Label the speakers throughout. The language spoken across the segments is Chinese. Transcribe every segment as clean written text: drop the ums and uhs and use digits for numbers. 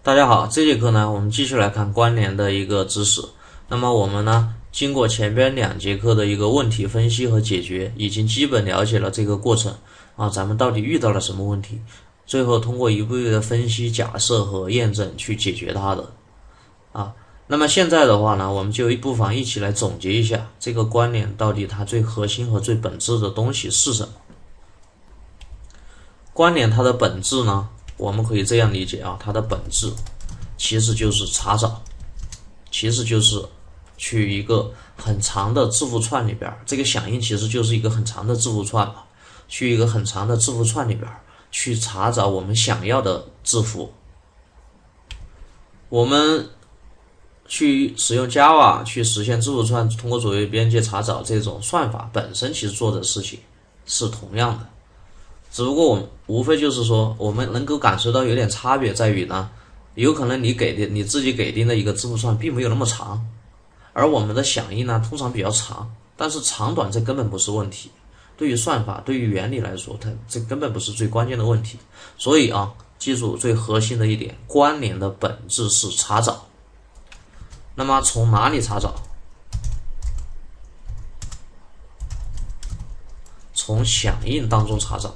Speaker 1: 大家好，这节课呢，我们继续来看关联的一个知识。那么我们呢，经过前边2节课的一个问题分析和解决，已经基本了解了这个过程啊，咱们到底遇到了什么问题，最后通过一步一步的分析、假设和验证去解决它的啊。那么现在的话呢，我们就不妨一起来总结一下这个关联到底它最核心和最本质的东西是什么。关联它的本质呢，我们可以这样理解啊，它的本质其实就是查找，其实就是去一个很长的字符串里边，这个响应其实就是一个很长的字符串嘛，去一个很长的字符串里边去查找我们想要的字符。我们去使用 Java 去实现字符串通过左右边界查找这种算法本身其实做的事情是同样的，只不过我们无非就是说我们能够感受到有点差别在于呢，有可能你自己给定的一个字符串并没有那么长，而我们的响应呢通常比较长，但是长短这根本不是问题，对于算法对于原理来说，它这根本不是最关键的问题。所以啊，记住最核心的一点，关联的本质是查找。那么从哪里查找？从响应当中查找，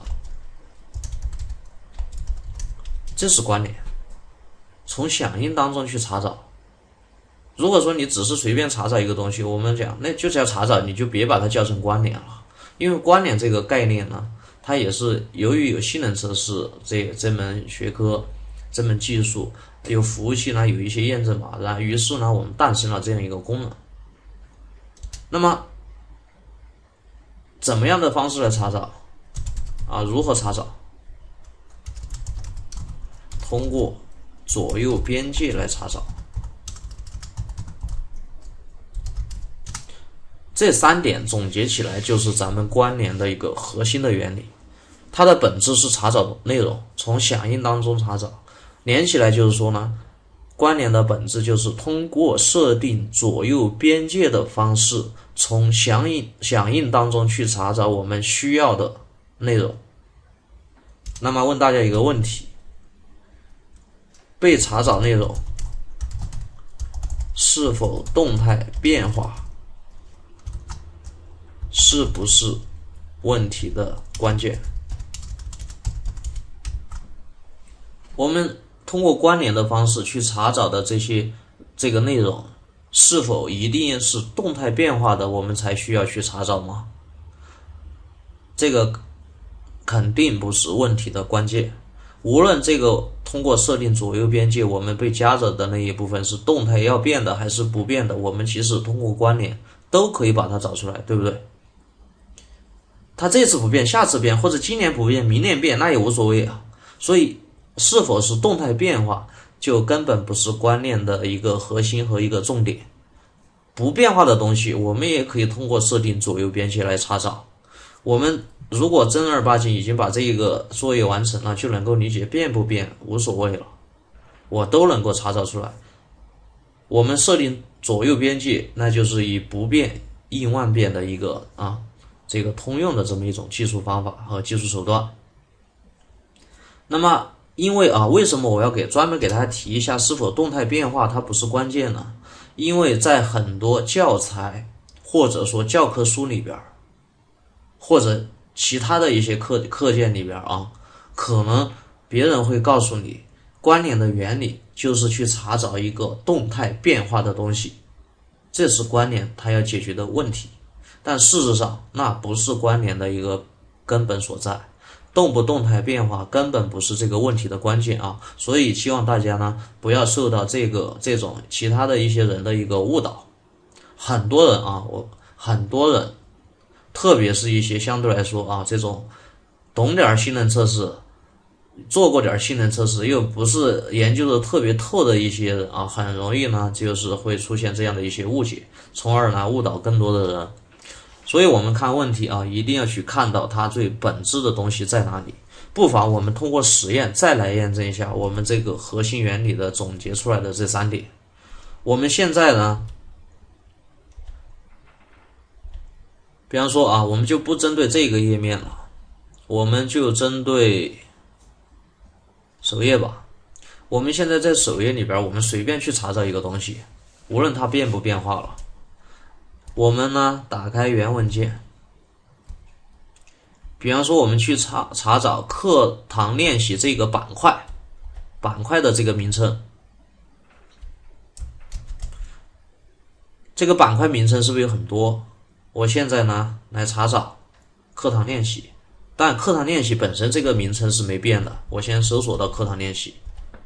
Speaker 1: 这是关联。从响应当中去查找。如果说你只是随便查找一个东西，我们讲那就是要查找，你就别把它叫成关联了，因为关联这个概念呢，它也是由于有性能测试这门学科、这门技术，有服务器呢有一些验证码，然后于是呢我们诞生了这样一个功能。那么怎么样的方式来查找啊？如何查找？通过左右边界来查找。这3点总结起来就是咱们关联的一个核心的原理。它的本质是查找内容，从响应当中查找。连起来就是说呢，关联的本质就是通过设定左右边界的方式，从响应当中去查找我们需要的内容。那么问大家一个问题，被查找内容是否动态变化，是不是问题的关键？我们通过关联的方式去查找的这个内容，是否一定是动态变化的，我们才需要去查找吗？这个肯定不是问题的关键。无论这个通过设定左右边界，我们被夹着的那一部分是动态要变的还是不变的，我们其实通过关联都可以把它找出来，对不对？它这次不变，下次变，或者今年不变，明年变，那也无所谓啊。所以是否是动态变化，就根本不是关联的一个核心和一个重点。不变化的东西，我们也可以通过设定左右边界来查找。我们如果正儿八经已经把这一个作业完成了，就能够理解变不变无所谓了，我都能够查找出来。我们设定左右边界，那就是以不变应万变的一个这个通用的这么一种技术方法和技术手段。那么因为为什么我要专门给大家提一下是否动态变化它不是关键呢？因为在很多教材或者说教科书里边，或者其他的一些课件里边可能别人会告诉你，关联的原理就是去查找一个动态变化的东西，这是关联它要解决的问题。但事实上那不是关联的一个根本所在，动不动态变化根本不是这个问题的关键所以希望大家呢不要受到这种其他的一些人的一个误导。很多人特别是一些相对来说这种懂点性能测试，做过点性能测试，又不是研究的特别透的一些人很容易呢就是会出现这样的一些误解，从而呢误导更多的人。所以我们看问题一定要去看到它最本质的东西在哪里。不妨我们通过实验再来验证一下我们这个核心原理的总结出来的这3点。我们现在呢，比方说我们就不针对这个页面了，我们就针对首页吧。 我们现在在首页里边，我们随便去查找一个东西，无论它变不变化了，我们呢打开原文件，比方说我们去查找课堂练习这个板块的这个名称，这个板块名称是不是有很多？我现在呢来查找课堂练习，但课堂练习本身这个名称是没变的，我先搜索到课堂练习。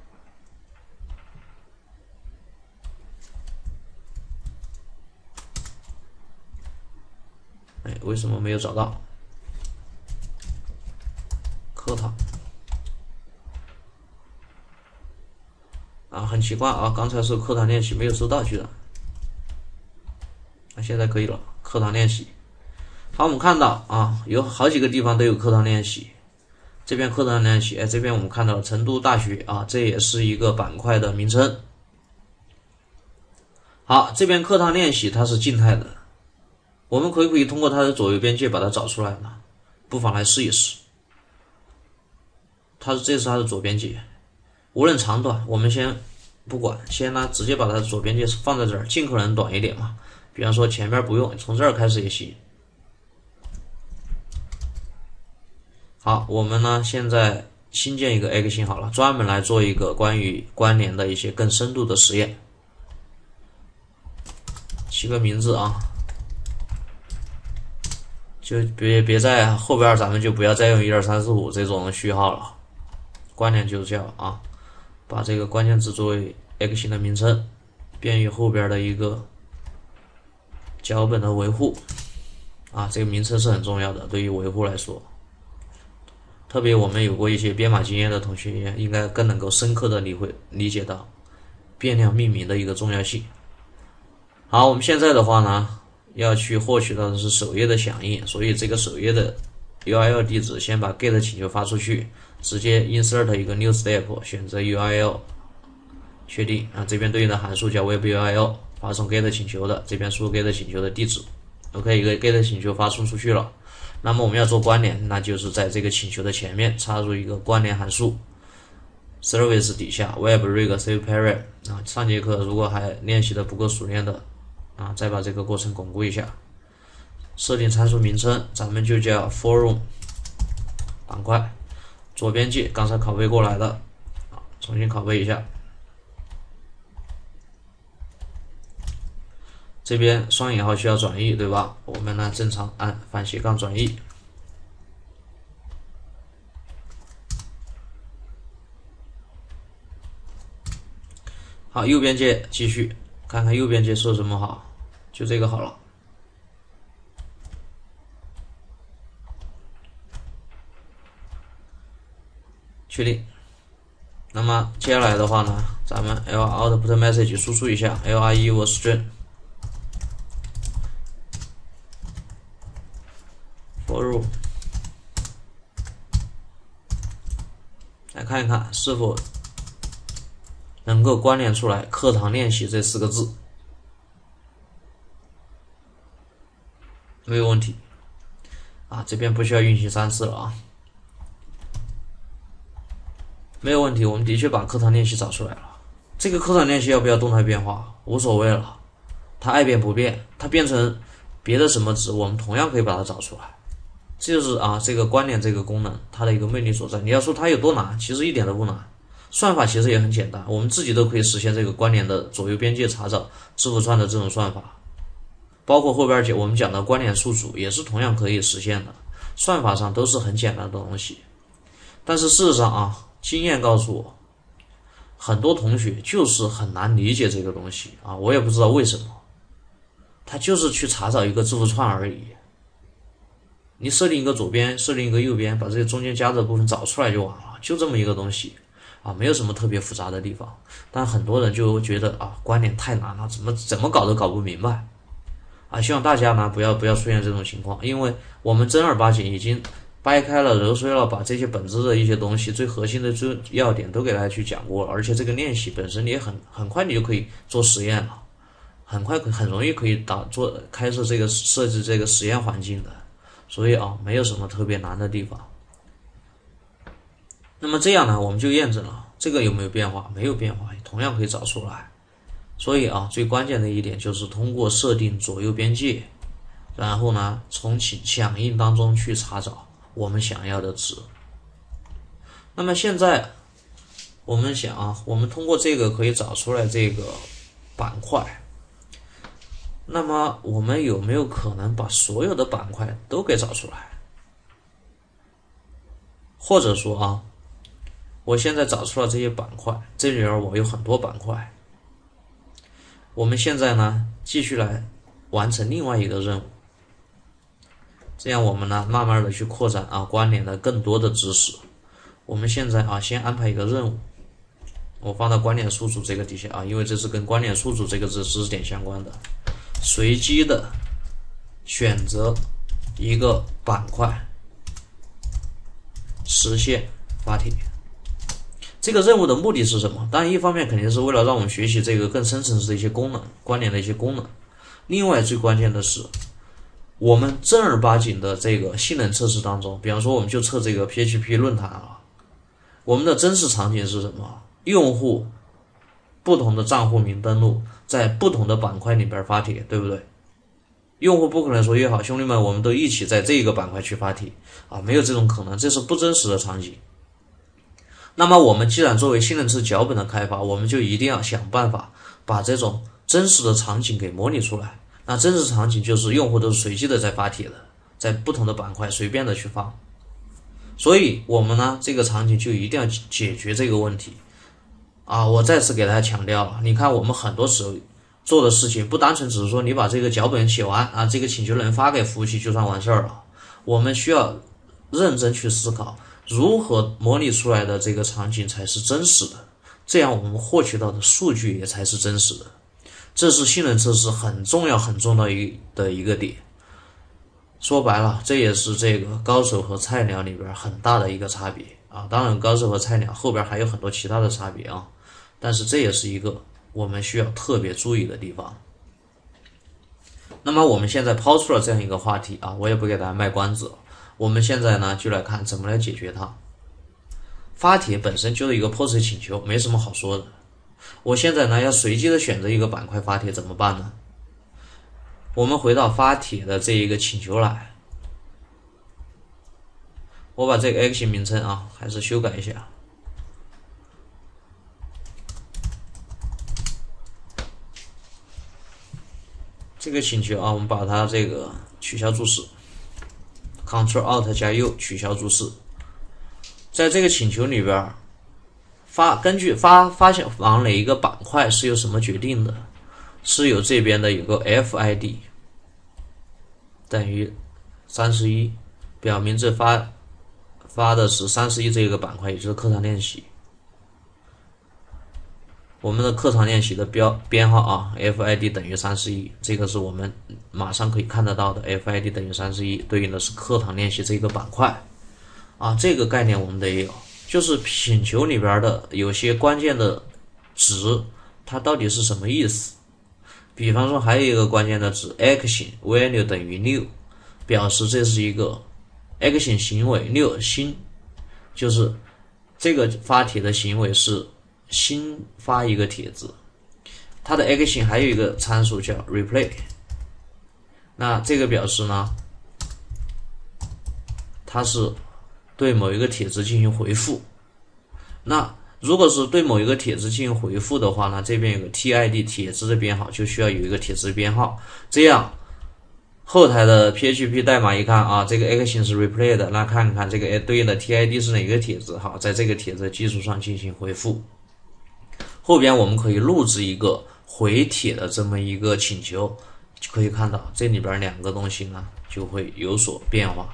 Speaker 1: 为什么没有找到课堂啊？很奇怪啊，刚才是课堂练习没有收到，居然。现在可以了，课堂练习。好，我们看到啊，有好几个地方都有课堂练习。这边课堂练习，这边我们看到了成都大学啊，这也是一个板块的名称。好，这边课堂练习它是静态的，我们可不可以通过它的左右边界把它找出来呢？不妨来试一试。这是它的左边界，无论长短，我们先不管，先呢直接把它的左边界放在这儿，尽可能短一点嘛。比方说前面不用，从这儿开始也行。好，我们呢现在新建一个 X 型好了，专门来做一个关于关联的一些更深度的实验。起个名字啊，就别在后边，咱们就不要再用1 2 3 4 5这种序号了，关联就叫啊，把这个关键字作为 X 型的名称，便于后边的一个脚本的维护啊，这个名称是很重要的，对于维护来说，特别我们有过一些编码经验的同学，应该更能够深刻的理解到变量命名的一个重要性。好，我们现在的话呢，要去获取到的是首页的响应，所以这个首页的 URL 地址先把 get 请求发出去，直接 insert 一个 new step， 选择 URL， 确定啊，这边对应的函数叫 web URL， 发送 get 请求的，这边输入 get 请求的地址。OK， 一个 get 请求发送出去了。那么我们要做关联，那就是在这个请求的前面插入一个关联函数 ，service 底下 web rig save parent 啊。上节课如果还练习的不够熟练的啊，再把这个过程巩固一下。设定参数名称，咱们就叫 forum 板块，左边界刚才拷贝过来的啊，重新拷贝一下。这边双引号需要转译，对吧？我们呢正常按反斜杠转译。好，右边界继续看看右边界说什么好，就这个好了。确定。那么接下来的话呢，咱们 l output message 输出一下 ler string for 来看一看是否能够关联出来课堂练习这4个字。没有问题啊，这边不需要运行3次了啊。没有问题，我们的确把课堂练习找出来了。这个课堂练习要不要动态变化？无所谓了，它爱变不变，它变成别的什么值，我们同样可以把它找出来。这就是啊，这个关联这个功能它的一个魅力所在。你要说它有多难，其实一点都不难。算法其实也很简单，我们自己都可以实现这个关联的左右边界查找字符串的这种算法。包括后边我们讲的关联数组也是同样可以实现的，算法上都是很简单的东西。但是事实上啊，经验告诉我，很多同学就是很难理解这个东西啊，我也不知道为什么，他就是去查找一个字符串而已。你设定一个左边，设定一个右边，把这个中间夹的部分找出来就完了，就这么一个东西啊，没有什么特别复杂的地方。但很多人就觉得啊，关联太难了，怎么搞都搞不明白啊。希望大家呢不要出现这种情况，因为我们正儿八经已经掰开了揉碎了，把这些本质的一些东西最核心的最要点都给大家去讲过了，而且这个练习本身也很快你就可以做实验了，很容易可以开设设置这个实验环境的，所以啊没有什么特别难的地方。那么这样呢，我们就验证了这个有没有变化？没有变化，同样可以找出来。所以啊，最关键的一点就是通过设定左右边界，然后呢，从响应当中去查找我们想要的值。那么现在我们想啊，我们通过这个可以找出来这个板块。那么我们有没有可能把所有的板块都给找出来？或者说啊，我现在找出了这些板块，这里边我有很多板块。我们现在呢，继续来完成另外一个任务。这样我们呢，慢慢的去扩展啊关联的更多的知识。我们现在啊，先安排一个任务，我放到关联数组这个底下啊，因为这是跟关联数组这个知识点相关的。随机的选择一个板块，实现发帖。这个任务的目的是什么？当然，一方面肯定是为了让我们学习这个更深层次的一些功能，关联的一些功能。另外，最关键的是，我们正儿八经的这个性能测试当中，比方说我们就测这个 PHP 论坛啊，我们的真实场景是什么？用户不同的账户名登录，在不同的板块里边发帖，对不对？用户不可能说约好兄弟们，我们都一起在这个板块去发帖啊，没有这种可能，这是不真实的场景。那么我们既然作为性能测脚本的开发，我们就一定要想办法把这种真实的场景给模拟出来。那真实场景就是用户都是随机的在发帖的，在不同的板块随便的去发。所以我们呢，这个场景就一定要解决这个问题啊！我再次给大家强调了，你看我们很多时候做的事情不单纯只是说你把这个脚本写完啊，这个请求人发给服务器就算完事儿了。我们需要认真去思考如何模拟出来的这个场景才是真实的，这样我们获取到的数据也才是真实的。这是性能测试很重要的一个点。说白了，这也是这个高手和菜鸟里边很大的一个差别啊。当然，高手和菜鸟后边还有很多其他的差别啊，但是这也是一个我们需要特别注意的地方。那么我们现在抛出了这样一个话题啊，我也不给大家卖关子了。我们现在呢就来看怎么来解决它。发帖本身就是一个 POST 请求，没什么好说的。我现在呢要随机的选择一个板块发帖，怎么办呢？我们回到发帖的这一个请求来，我把这个 action 名称啊还是修改一下。这个请求啊，我们把它这个取消注释 ，Ctrl Alt 加 U 取消注释。在这个请求里边，根据发往哪一个板块是由什么决定的？是由这边的有个 FID 等于31，表明这发的是31这个板块，也就是课堂练习。我们的课堂练习的编号啊 ，FID 等于31，这个是我们马上可以看得到的 ，FID 等于31，对应的是课堂练习这个板块啊，这个概念我们得有，就是请求里边的有些关键的值，它到底是什么意思？比方说还有一个关键的值 action value 等于6，表示这是一个 action 行为6新，就是这个发帖的行为是新发一个帖子，它的 action 还有一个参数叫 replay， 那这个表示呢，它是对某一个帖子进行回复。那如果是对某一个帖子进行回复的话呢，这边有个 TID 帖子的编号，就需要有一个帖子编号，这样后台的 PHP 代码一看啊，这个 action 是 replay 的，那看看这个对应的 TID 是哪个帖子，好，在这个帖子的基础上进行回复。后边我们可以录制一个回帖的这么一个请求，就可以看到这里边两个东西呢就会有所变化。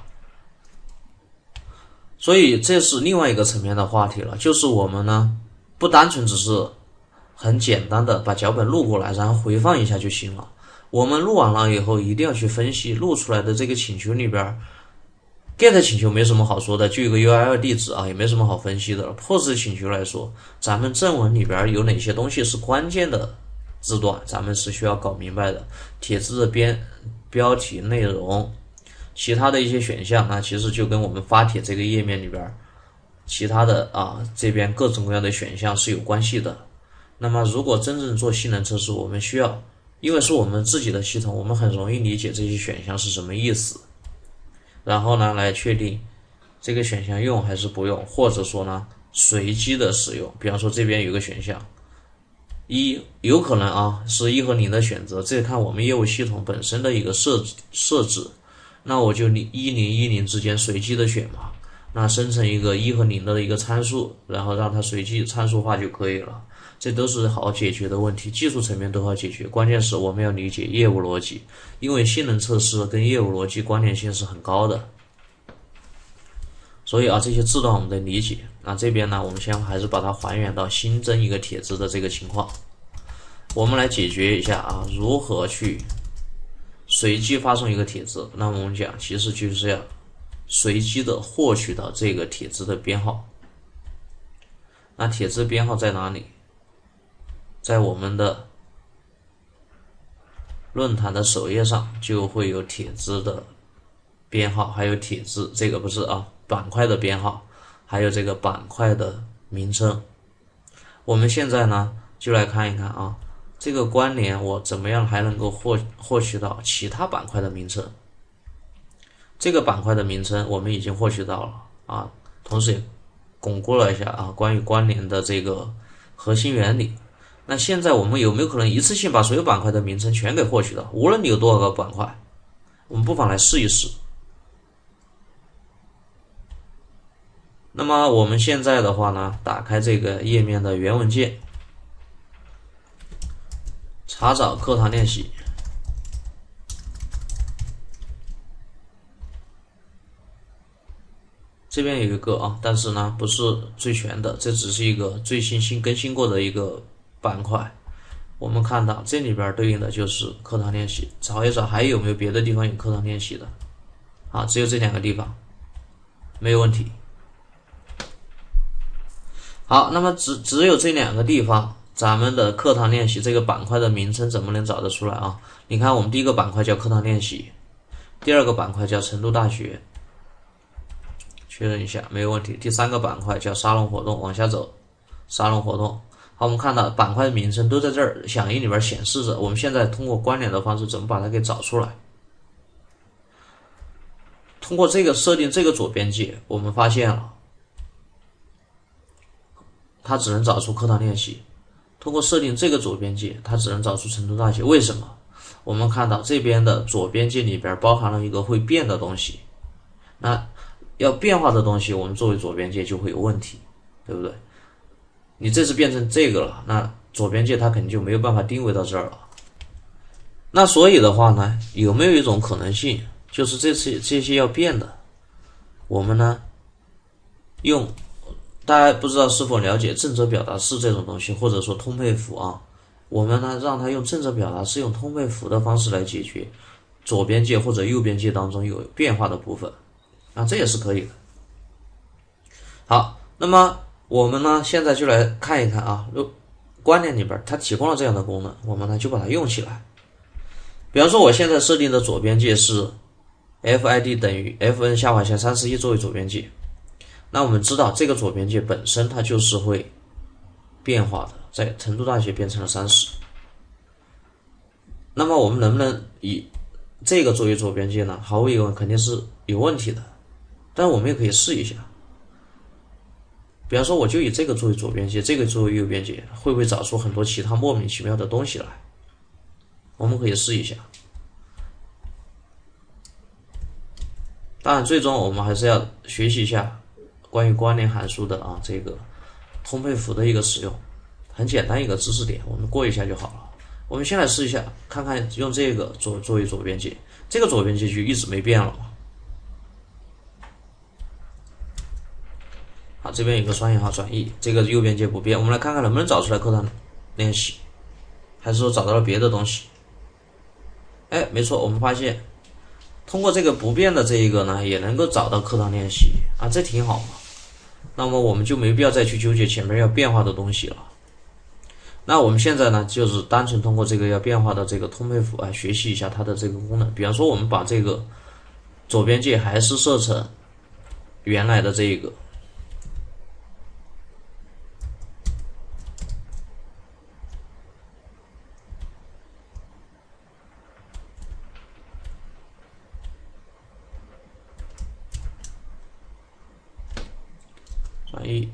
Speaker 1: 所以这是另外一个层面的话题了，就是我们呢不单纯只是很简单的把脚本录过来然后回放一下就行了，我们录完了以后一定要去分析录出来的这个请求里边 get 请求没什么好说的，就一个 URL 地址啊，也没什么好分析的了。POST 请求来说，咱们正文里边有哪些东西是关键的字段，咱们是需要搞明白的。帖子的标题内容，其他的一些选项，那其实就跟我们发帖这个页面里边其他的这边各种各样的选项是有关系的。那么如果真正做性能测试，我们需要，因为是我们自己的系统，我们很容易理解这些选项是什么意思，然后呢来确定这个选项用还是不用，或者说呢随机的使用。比方说这边有个选项有可能是1和0的选择，这看我们业务系统本身的一个设置，那我就1010之间随机的选嘛，那生成一个1和0的一个参数，然后让它随机参数化就可以了。这都是好解决的问题，技术层面都好解决，关键是我们要理解业务逻辑，因为性能测试跟业务逻辑关联性是很高的。所以这些字段我们得理解。那这边呢，我们先还是把它还原到新增一个帖子的这个情况。我们来解决一下如何去随机发送一个帖子。那么我们讲，其实就是要随机的获取到这个帖子的编号。那帖子编号在哪里？在我们的论坛的首页上就会有帖子的编号，还有帖子这个不是板块的编号，还有这个板块的名称。我们现在呢就来看一看这个关联我怎么样还能够获取到其他板块的名称。这个板块的名称我们已经获取到了同时也巩固了一下关于关联的这个核心原理。那现在我们有没有可能一次性把所有板块的名称全给获取到？无论你有多少个板块，我们不妨来试一试。那么我们现在的话呢，打开这个页面的原文件，查找课堂练习。这边有一个但是呢不是最全的，这只是一个最新更新过的一个板块。我们看到这里边对应的就是课堂练习，找一找还有没有别的地方有课堂练习的只有这2个地方，没有问题。好，那么只有这2个地方，咱们的课堂练习这个板块的名称怎么能找得出来你看我们第一个板块叫课堂练习，第2个板块叫成都大学，确认一下没有问题。第3个板块叫沙龙活动，往下走，沙龙活动。好，我们看到板块的名称都在这儿响应里边显示着。我们现在通过关联的方式怎么把它给找出来？通过这个设定这个左边界，我们发现了它只能找出课堂练习。通过设定这个左边界，它只能找出成都大学。为什么？我们看到这边的左边界里边包含了一个会变的东西，那要变化的东西，我们作为左边界就会有问题，对不对？你这次变成这个了，那左边界它肯定就没有办法定位到这儿了。那所以的话呢，有没有一种可能性，就是这些要变的，我们呢用大家不知道是否了解正则表达式这种东西，或者说通配符我们呢让它用正则表达式，用通配符的方式来解决左边界或者右边界当中有变化的部分，这也是可以的。好，那么我们呢现在就来看一看关联里边它提供了这样的功能，我们呢就把它用起来。比方说我现在设定的左边界是 FID 等于 FN-31 作为左边界，那我们知道这个左边界本身它就是会变化的，在成都大学变成了30。那么我们能不能以这个作为左边界呢？毫无疑问肯定是有问题的，但我们也可以试一下。比方说我就以这个作为左边界，这个作为右边界，会不会找出很多其他莫名其妙的东西来？我们可以试一下。当然最终我们还是要学习一下关于关联函数的这个通配符的一个使用，很简单一个知识点，我们过一下就好了。我们先来试一下，看看用这个作为左边界，这个左边界就一直没变了嘛。好，这边有个双引号转译，这个右边界不变。我们来看看能不能找出来课堂练习，还是说找到了别的东西？没错，我们发现通过这个不变的这一个呢，也能够找到课堂练习这挺好嘛。那么我们就没必要再去纠结前面要变化的东西了。那我们现在呢，就是单纯通过这个要变化的这个通配符学习一下它的这个功能。比方说，我们把这个左边界还是设成原来的这一个， 转移。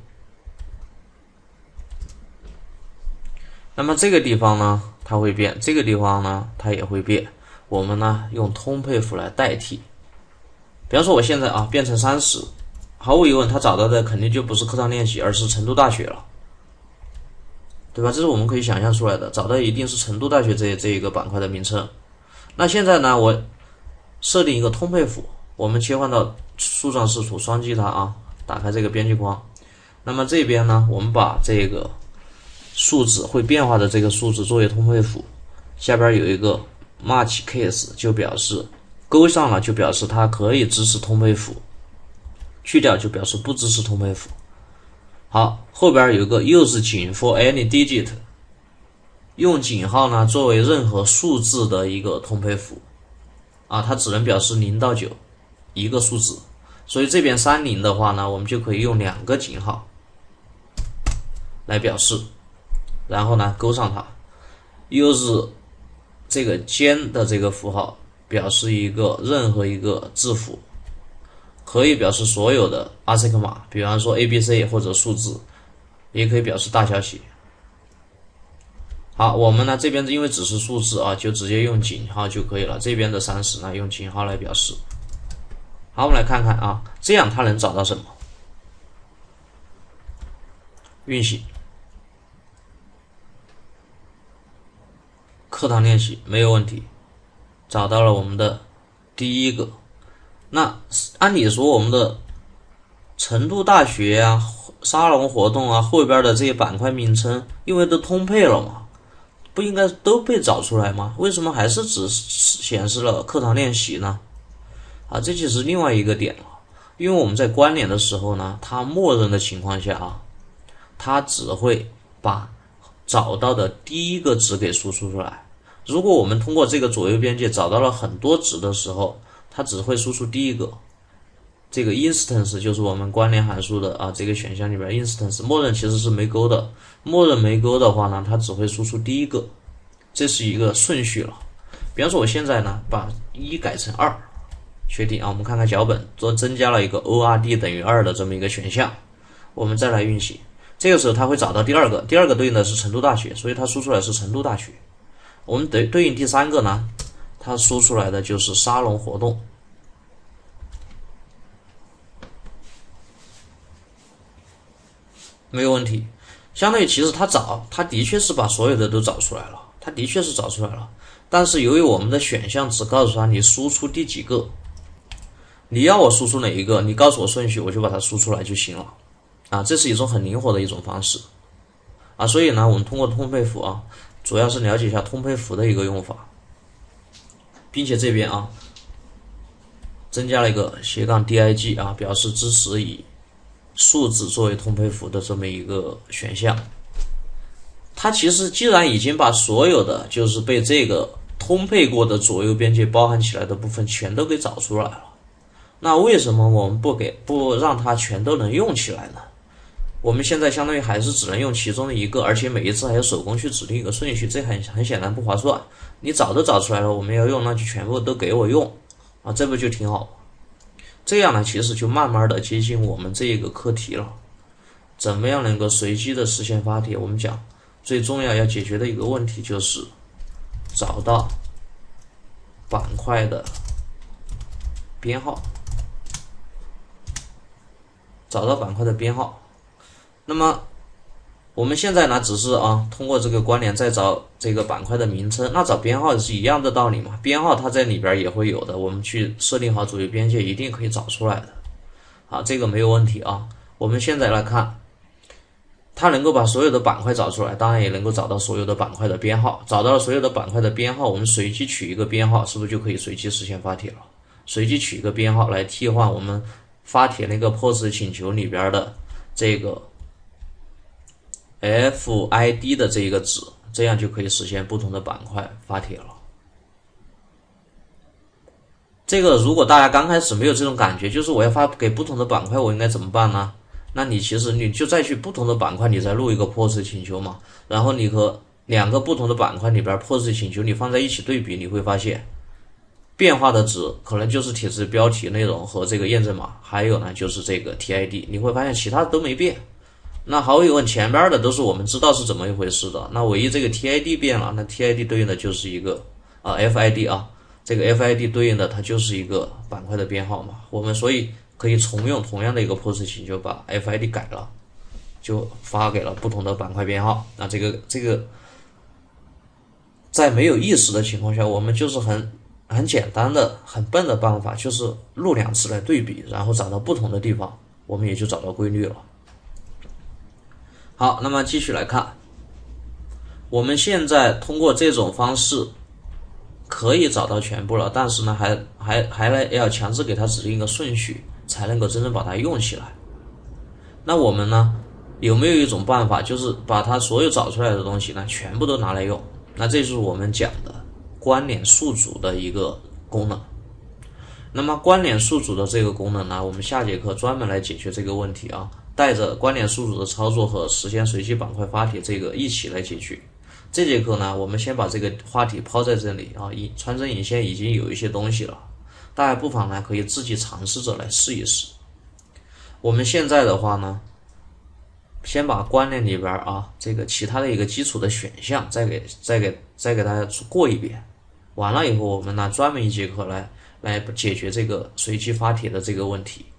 Speaker 1: 那么这个地方呢，它会变，这个地方呢，它也会变。我们呢用通配符来代替。比方说我现在变成30，毫无疑问，它找到的肯定就不是课堂练习，而是成都大学了，对吧？这是我们可以想象出来的，找到一定是成都大学这一个板块的名称。那现在呢，我设定一个通配符，我们切换到树状视图，双击它打开这个编辑框。那么这边呢，我们把这个数字会变化的这个数字作为通配符，下边有一个 match case， 就表示勾上了，就表示它可以支持通配符，去掉就表示不支持通配符。好，后边有一个 use 井 for any digit， 用井号呢作为任何数字的一个通配符它只能表示0到9一个数字，所以这边30的话呢，我们就可以用2个井号来表示，然后呢勾上它。use 这个尖的这个符号表示任何一个字符，可以表示所有的 ASCII 码，比方说 ABC 或者数字，也可以表示大小写。好，我们呢这边因为只是数字就直接用井号就可以了。这边的30呢用井号来表示。好，我们来看看这样它能找到什么？运行，课堂练习没有问题，找到了我们的第一个。那按理说我们的成都大学沙龙活动后边的这些板块名称，因为都通配了嘛，不应该都被找出来吗？为什么还是只显示了课堂练习呢？这就是另外一个点了。因为我们在关联的时候呢，它默认的情况下它只会把找到的第一个值给输出出来。如果我们通过这个左右边界找到了很多值的时候，它只会输出第一个。这个 instance 就是我们关联函数的这个选项里边 instance 默认其实是没勾的，默认没勾的话呢，它只会输出第一个，这是一个顺序了。比方说我现在呢把1改成2，确定我们看看脚本增加了一个 ORD 等于2的这么一个选项，我们再来运行。这个时候它会找到第二个对应的是成都大学，所以它输出来是成都大学。我们对应第3个呢，它输出来的就是沙龙活动。没有问题，相当于其实它的确是把所有的都找出来了，但是由于我们的选项只告诉它你输出第几个，你要我输出哪一个，你告诉我顺序，我就把它输出来就行了这是一种很灵活的一种方式所以呢，我们通过通配符主要是了解一下通配符的一个用法，并且这边增加了一个斜杠 dig 表示支持以数字作为通配符的这么一个选项。它其实既然已经把所有的就是被这个通配过的左右边界包含起来的部分全都给找出来了，那为什么我们不让它全都能用起来呢？我们现在相当于还是只能用其中的一个，而且每一次还要手工去指定一个顺序，这很显然不划算。你找都找出来了，我们要用那就全部都给我用这不就挺好？这样呢，其实就慢慢的接近我们这一个课题了。怎么样能够随机的实现发帖？我们讲最重要要解决的一个问题就是找到板块的编号，那么我们现在呢，只是通过这个关联再找这个板块的名称，那找编号是一样的道理嘛？编号它在里边也会有的，我们去设定好左右边界，一定可以找出来的。这个没有问题我们现在来看，它能够把所有的板块找出来，当然也能够找到所有的板块的编号。找到了所有的板块的编号，我们随机取一个编号，是不是就可以随机实现发帖了？随机取一个编号来替换我们发帖那个 POST 请求里边的这个FID 的这一个值，这样就可以实现不同的板块发帖了。这个如果大家刚开始没有这种感觉，就是我要发给不同的板块，我应该怎么办呢？那你其实你就再去不同的板块，你再录一个 POST 请求嘛，然后你和2个不同的板块里边 POST 请求你放在一起对比，你会发现变化的值可能就是帖子标题内容和这个验证码，还有呢就是这个 TID， 你会发现其他的都没变。那毫无疑问前边的都是我们知道是怎么一回事的，那唯一这个 TID 变了，那 TID 对应的就是一个FID 啊，这个 FID 对应的它就是一个板块的编号嘛，我们所以可以重用同样的一个 POST 请求把 FID 改了，就发给了不同的板块编号。那这个在没有意识的情况下，我们就是很简单的很笨的办法，就是录两次来对比，然后找到不同的地方，我们也就找到规律了。好，那么继续来看，我们现在通过这种方式可以找到全部了，但是呢还要强制给它指定一个顺序，才能够真正把它用起来。那我们呢有没有一种办法，就是把它所有找出来的东西呢全部都拿来用？那这就是我们讲的关联宿主的一个功能。那么关联宿主的这个功能呢，我们下节课专门来解决这个问题啊，带着关联宿主的操作和实现随机板块发帖这个一起来解决。这节课呢，我们先把这个话题抛在这里啊，穿针引线已经有一些东西了，大家不妨呢可以自己尝试着来试一试。我们现在的话呢，先把关联里边啊这个其他的一个基础的选项再给大家过一遍，完了以后我们呢专门一节课来解决这个随机发帖的这个问题。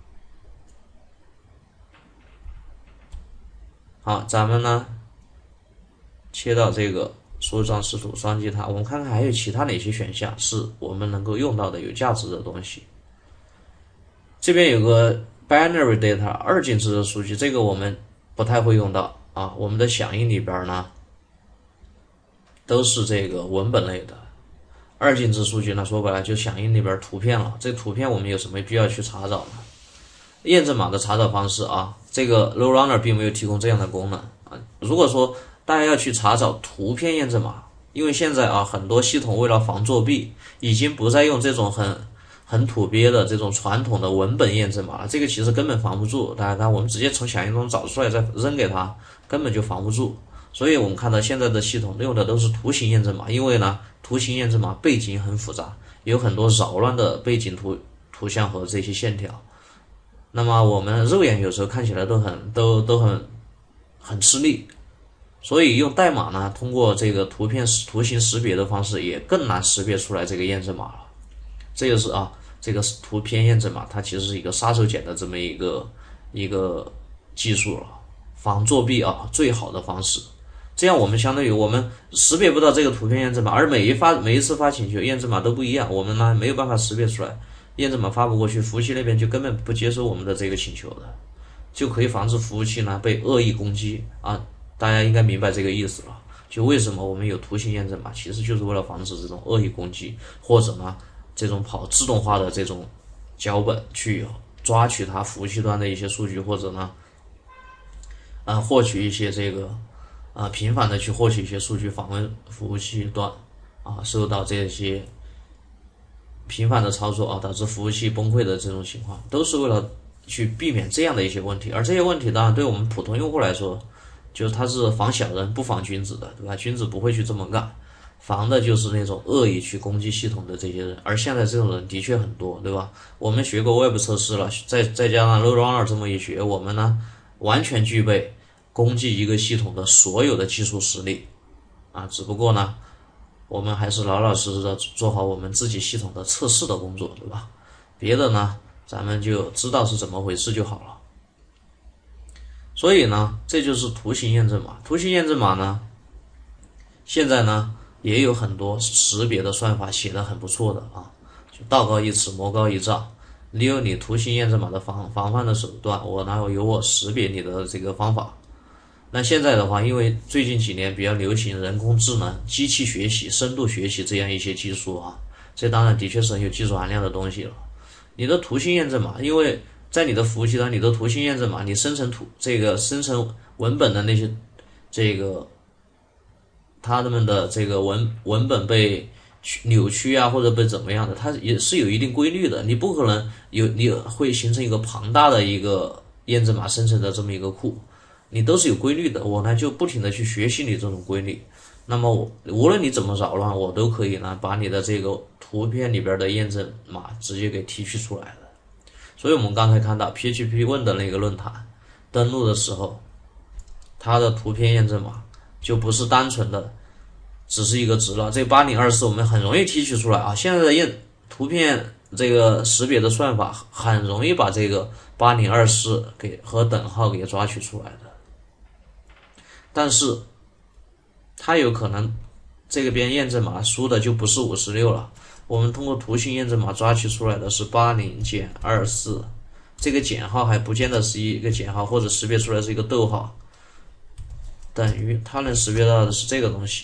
Speaker 1: 好，咱们呢切到这个所有张视图双击它，我们看看还有其他哪些选项是我们能够用到的有价值的东西。这边有个 binary data 二进制的数据，这个我们不太会用到啊。我们的响应里边呢都是这个文本类的，二进制数据呢说白了就响应里边图片了，这图片我们有什么必要去查找呢？验证码的查找方式啊，这个 Load Runner 并没有提供这样的功能啊。如果说大家要去查找图片验证码，因为现在啊很多系统为了防作弊，已经不再用这种很土鳖的这种传统的文本验证码了，这个其实根本防不住。大家看，我们直接从响应中找出来再扔给他，根本就防不住。所以我们看到现在的系统用的都是图形验证码，因为呢图形验证码背景很复杂，有很多扰乱的背景图像和这些线条。那么我们肉眼有时候看起来都很吃力，所以用代码呢，通过这个图形识别的方式也更难识别出来这个验证码了。这就是啊，这个图片验证码它其实是一个杀手锏的这么一个技术了，防作弊啊最好的方式。这样我们相当于我们识别不到这个图片验证码，而每一次发请求验证码都不一样，我们呢没有办法识别出来。验证码发不过去，服务器那边就根本不接受我们的这个请求的，就可以防止服务器呢被恶意攻击啊！大家应该明白这个意思了。就为什么我们有图形验证码，其实就是为了防止这种恶意攻击，或者呢这种跑自动化的这种脚本去抓取它服务器端的一些数据，或者呢获取一些这个频繁的去获取一些数据，访问服务器端啊，受到这些频繁的操作啊，导致服务器崩溃的这种情况，都是为了去避免这样的一些问题。而这些问题当然对我们普通用户来说，就是它是防小人不防君子的，对吧？君子不会去这么干，防的就是那种恶意去攻击系统的这些人。而现在这种人的确很多，对吧？我们学过 Web 测试了，再加上 Load Runner 这么一学，我们呢完全具备攻击一个系统的所有的技术实力啊，只不过呢我们还是老老实实的做好我们自己系统的测试的工作，对吧？别的呢，咱们就知道是怎么回事就好了。所以呢，这就是图形验证码。图形验证码呢，现在呢也有很多识别的算法写得很不错的啊，就道高一尺，魔高一丈。你有你图形验证码的防范的手段，我呢有我识别你的这个方法。那现在的话，因为最近几年比较流行人工智能、机器学习、深度学习这样一些技术啊，这当然的确是很有技术含量的东西了。你的图形验证码，因为在你的服务器端，你的图形验证码，你生成生成文本的那些这个他们的这个文本被扭曲啊，或者被怎么样的，它也是有一定规律的。你不可能你会形成一个庞大的一个验证码生成的这么一个库。 你都是有规律的，我呢就不停的去学习你这种规律。那么无论你怎么扰乱，我都可以呢把你的这个图片里边的验证码直接给提取出来了。所以我们刚才看到 PHP 问的那个论坛登录的时候，它的图片验证码就不是单纯的只是一个值了，这8024我们很容易提取出来啊。现在的图片这个识别的算法很容易把这个8024给和等号给抓取出来的，但是它有可能这个边验证码输的就不是56了，我们通过图形验证码抓取出来的是80-24，这个减号还不见得是一个减号，或者识别出来是一个逗号，等于它能识别到的是这个东西。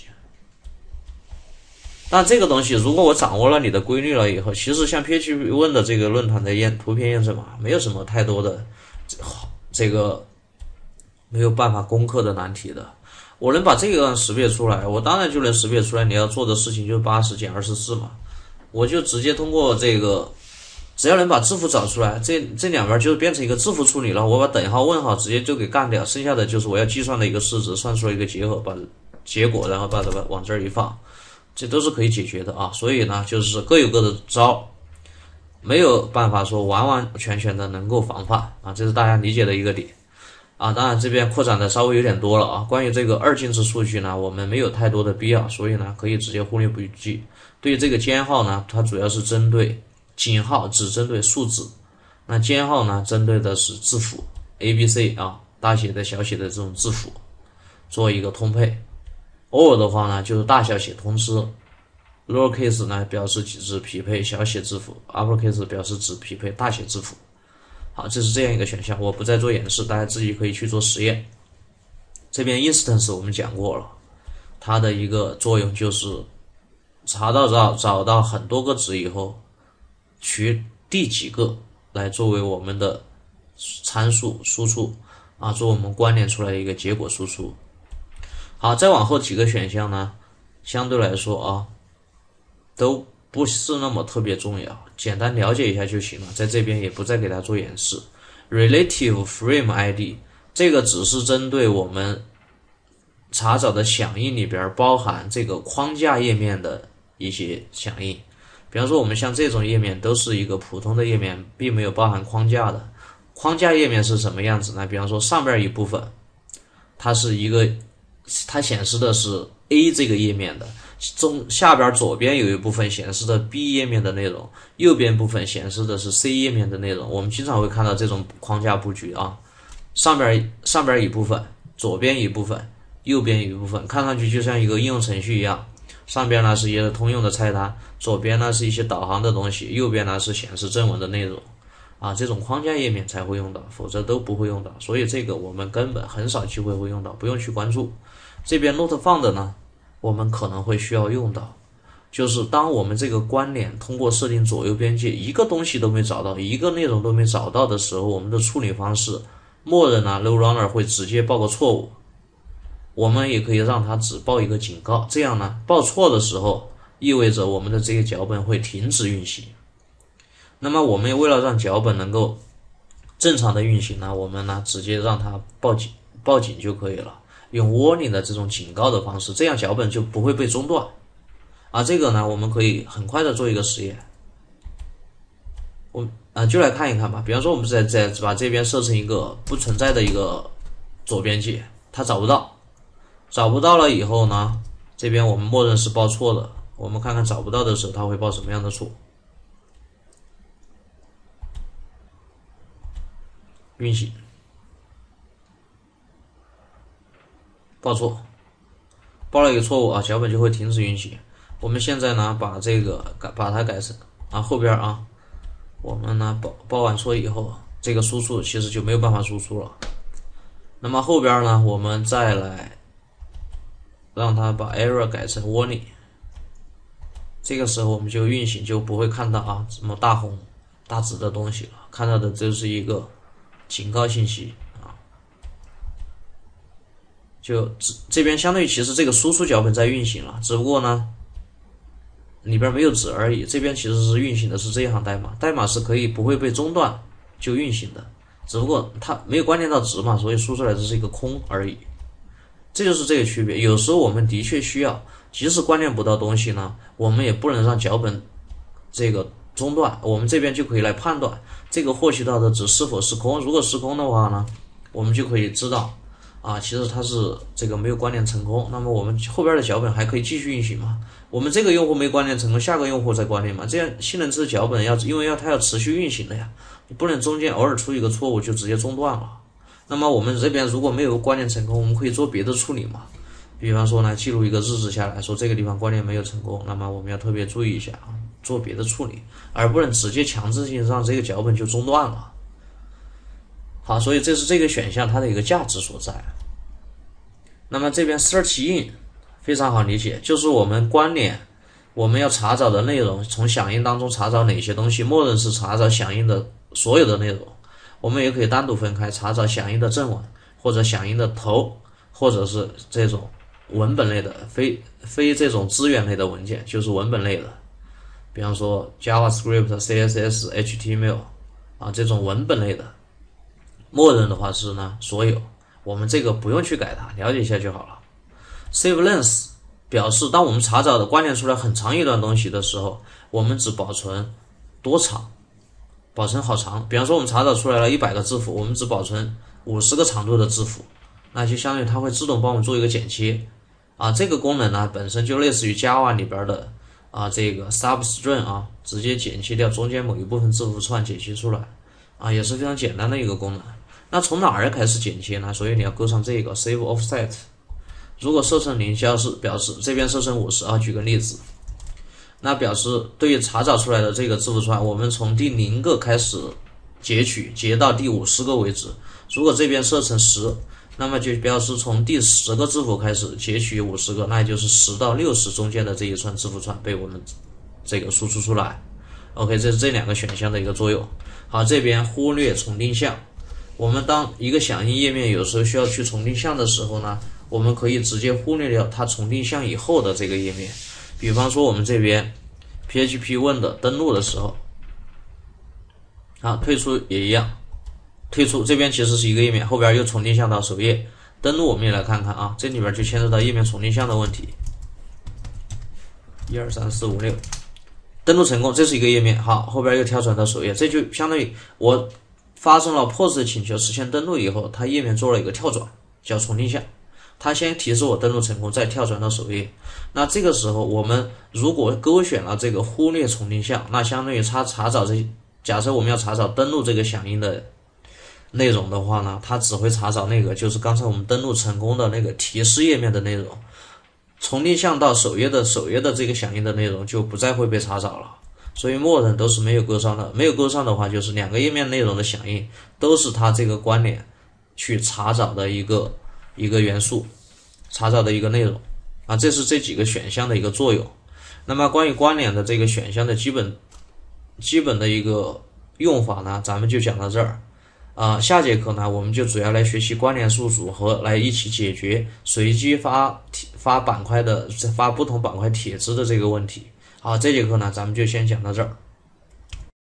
Speaker 1: 但这个东西如果我掌握了你的规律了以后，其实像 PHP 问的这个论坛的图片验证码没有什么太多的这个没有办法攻克的难题的。我能把这个识别出来，我当然就能识别出来你要做的事情就是80-24嘛，我就直接通过这个，只要能把字符找出来，这两边就变成一个字符处理了，我把等号问号直接就给干掉，剩下的就是我要计算的一个式子，算出来一个结合，把结果然后把它往这儿一放，这都是可以解决的啊。所以呢就是各有各的招，没有办法说完完全全的能够防范啊，这是大家理解的一个点啊。当然这边扩展的稍微有点多了啊，关于这个二进制数据呢我们没有太多的必要，所以呢可以直接忽略不计。对于这个尖号呢，它主要是针对井号只针对数字，那尖号呢针对的是字符 ABC 啊，大写的小写的这种字符做一个通配。偶尔的话呢就是大小写通吃， lowercase 呢表示只匹配小写字符， uppercase 表示只匹配大写字符。好，这是这样一个选项，我不再做演示，大家自己可以去做实验。这边 instance 我们讲过了，它的一个作用就是找到很多个值以后，取第几个来作为我们的参数输出啊，做我们关联出来的一个结果输出。好，再往后几个选项呢，相对来说啊，都不是那么特别重要，简单了解一下就行了，在这边也不再给大家做演示。Relative Frame ID 这个只是针对我们查找的响应里边包含这个框架页面的一些响应，比方说我们像这种页面都是一个普通的页面，并没有包含框架的。框架页面是什么样子呢？比方说上边一部分它是一个，它显示的是 A 这个页面的，下边左边有一部分显示的 B 页面的内容，右边部分显示的是 C 页面的内容。我们经常会看到这种框架布局啊，上边一部分，左边一部分，右边一部分，看上去就像一个应用程序一样。上边呢是一个通用的菜单，左边呢是一些导航的东西，右边呢是显示正文的内容啊，这种框架页面才会用到，否则都不会用到。所以这个我们根本很少机会会用到，不用去关注。这边 not found 呢，我们可能会需要用到，就是当我们这个关联通过设定左右边界一个东西都没找到，一个内容都没找到的时候，我们的处理方式默认呢 load runner 会直接报个错误，我们也可以让它只报一个警告，这样呢报错的时候意味着我们的这个脚本会停止运行。那么我们为了让脚本能够正常的运行呢，我们呢直接让它报警就可以了，用 warning 的这种警告的方式，这样脚本就不会被中断啊。这个呢我们可以很快的做一个实验，就来看一看吧。比方说我们再把这边设成一个不存在的一个左边界，它找不到了以后呢，这边我们默认是报错的，我们看看找不到的时候它会报什么样的错。运行，报错，报了一个错误啊，脚本就会停止运行。我们现在呢把这个把它改成后边我们呢报完错以后，这个输出其实就没有办法输出了。那么后边呢我们再来让它把 error 改成 warning， 这个时候我们就运行就不会看到什么大红大紫的东西了，看到的就是一个警告信息就这边相当于其实这个输出脚本在运行了，只不过呢里边没有纸而已。这边其实是运行的是这一行代码，代码是可以不会被中断就运行的， 只不过它没有关联到值嘛，所以输出来只是一个空而已。这就是这个区别。有时候我们的确需要，即使关联不到东西呢，我们也不能让脚本这个中断，我们这边就可以来判断这个获取到的值是否是空。如果是空的话呢，我们就可以知道其实它是这个没有关联成功，那么我们后边的脚本还可以继续运行嘛。我们这个用户没关联成功，下个用户再关联嘛，这样新人知脚本因为它要持续运行的呀，你不能中间偶尔出一个错误就直接中断了。那么我们这边如果没有关联成功，我们可以做别的处理嘛。比方说呢，记录一个日志下来说这个地方关联没有成功，那么我们要特别注意一下做别的处理，而不能直接强制性让这个脚本就中断了。好，所以这是这个选项它的一个价值所在。那么这边 search in 非常好理解，就是我们关联我们要查找的内容，从响应当中查找哪些东西，默认是查找响应的所有的内容。我们也可以单独分开查找响应的正文，或者响应的头，或者是这种文本类的非这种资源类的文件，就是文本类的，比方说 JavaScript、CSS、HTML 这种文本类的，默认的话是呢所有，我们这个不用去改它，了解一下就好了。Save length 表示当我们查找的关联出来很长一段东西的时候，我们只保存多长，保存好长。比方说我们查找出来了100个字符，我们只保存50个长度的字符，那就相当于它会自动帮我们做一个剪切这个功能呢本身就类似于 Java 里边的这个 substring 直接剪切掉中间某一部分字符串剪切出来也是非常简单的一个功能。那从哪儿开始剪切呢？所以你要勾上这个 save offset， 如果设成0，是表示这边设成50举个例子，那表示对于查找出来的这个字符串，我们从第0个开始截到第50个为止。如果这边设成10，那么就表示从第10个字符开始截取50个，那也就是10到60中间的这一串字符串被我们这个输出出来。OK， 这是这两个选项的一个作用。好，这边忽略重定项，我们当一个响应页面有时候需要去重定项的时候呢，我们可以直接忽略掉它重定项以后的这个页面。比方说我们这边 PHP 问的登录的时候退出也一样，退出这边其实是一个页面，后边又重定项到首页。登录我们也来看看这里边就牵扯到页面重定项的问题。1 2 3 4 5 6，登录成功，这是一个页面。好，后边又跳转到首页，这就相当于我发送了 POST 请求实现登录以后，它页面做了一个跳转，叫重定项。它先提示我登录成功，再跳转到首页。那这个时候我们如果勾选了这个忽略重定项，那相当于查找假设我们要查找登录这个响应的内容的话呢，它只会查找那个就是刚才我们登录成功的那个提示页面的内容。重定项到首页的这个响应的内容就不再会被查找了，所以默认都是没有勾上的。没有勾上的话，就是两个页面内容的响应都是它这个关联去查找的一个元素，查找的一个内容这是这几个选项的一个作用。那么关于关联的这个选项的基本的一个用法呢，咱们就讲到这儿下节课呢，我们就主要来学习关联数组合，来一起解决随机发不同板块帖子的这个问题。好，这节课呢，咱们就先讲到这儿。